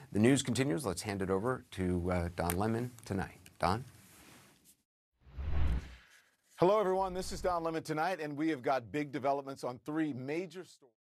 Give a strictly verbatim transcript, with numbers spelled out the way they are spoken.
The news continues. Let's hand it over to uh, Don Lemon tonight. Don? Hello, everyone. This is Don Lemon tonight, and we have got big developments on three major stories.